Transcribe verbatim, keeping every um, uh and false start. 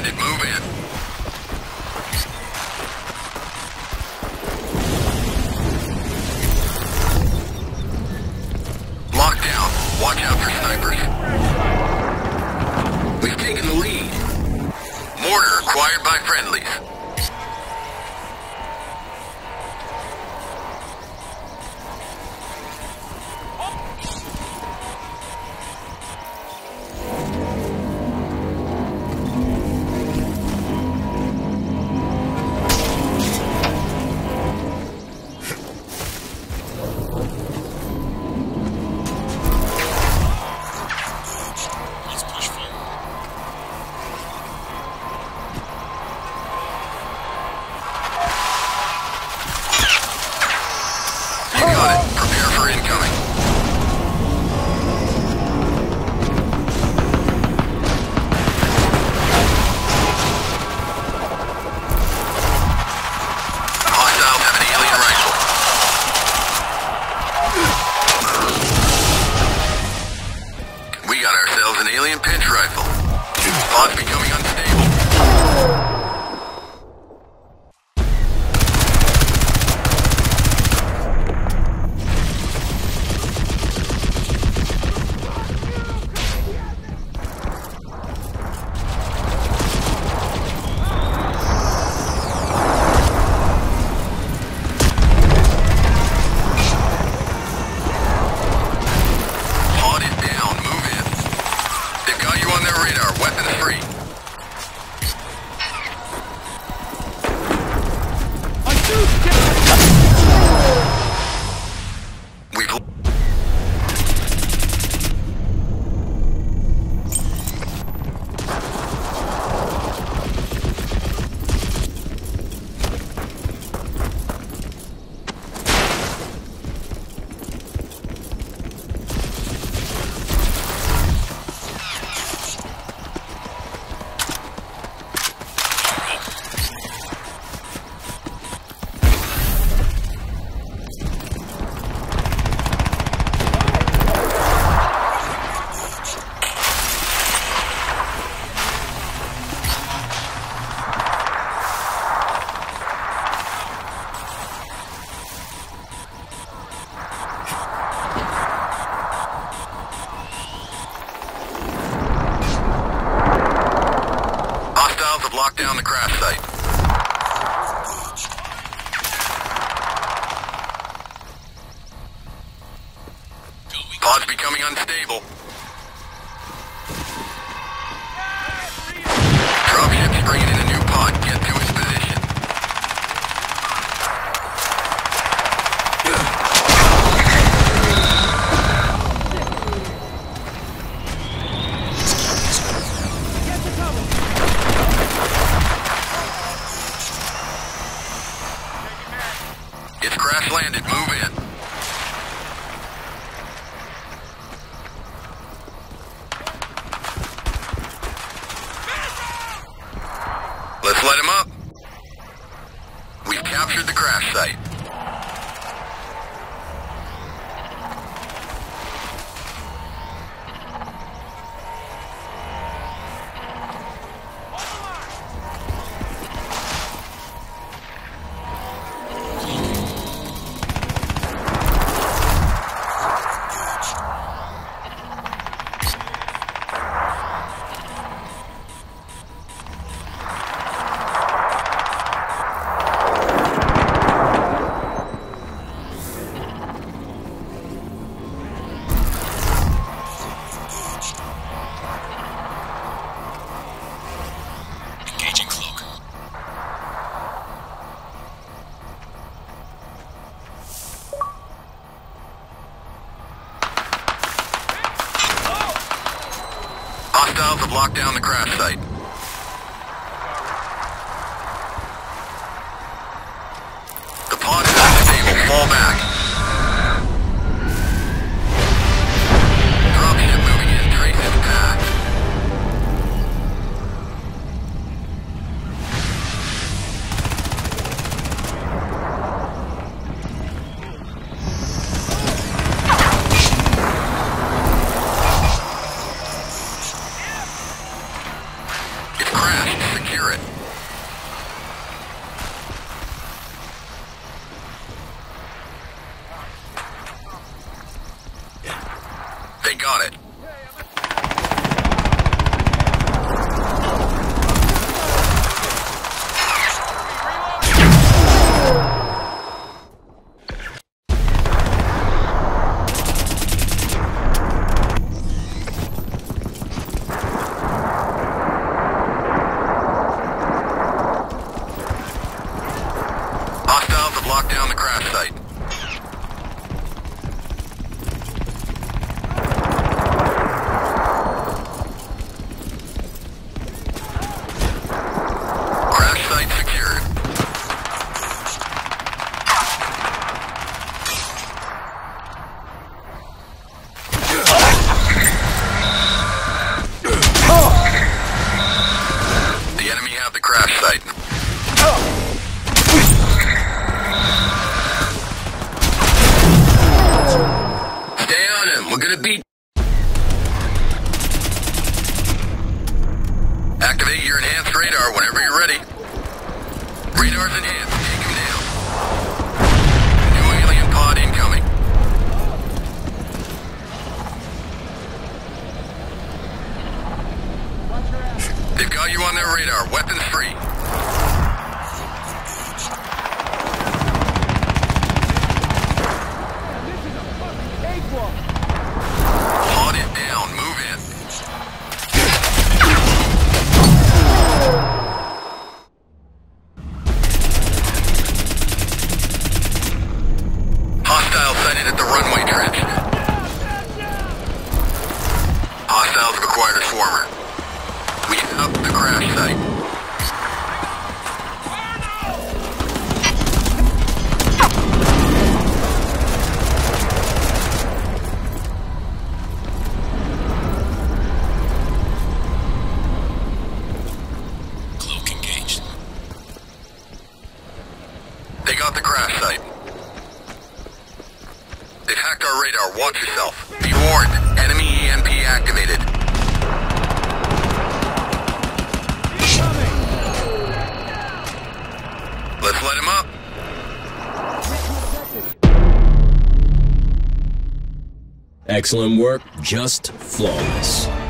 landed. Move in. Lockdown. Watch out for snipers. We've taken the lead. Mortar acquired by friendlies. Lock down the crash site. Pod's becoming unstable. Dropship's bringing in a new pod. Get to its position. It's crash landed. Move in. Let's let him up. We've captured the crash site. Hostiles have locked down the crash site. The pod is unstable. Fall back. Dropship moving in. Trace its path. got it. Hostiles have locked down the crash site. Crash site secured. The enemy have the crash site. Stay on him. We're gonna beat. Activate your enhanced radar whenever you're ready. Radar's enhanced. Take him down. New alien pod incoming. They've got you on their radar. Weapons free. Pod it down. Move in. Hostiles sighted at the runway trench. Hostiles have acquired a swarmer. We have the crash site. Cloak engaged. They got the crash site. They've hacked our radar. Watch yourself. Be warned. Enemy E M P activated. Let's let him up. Excellent work, just flawless.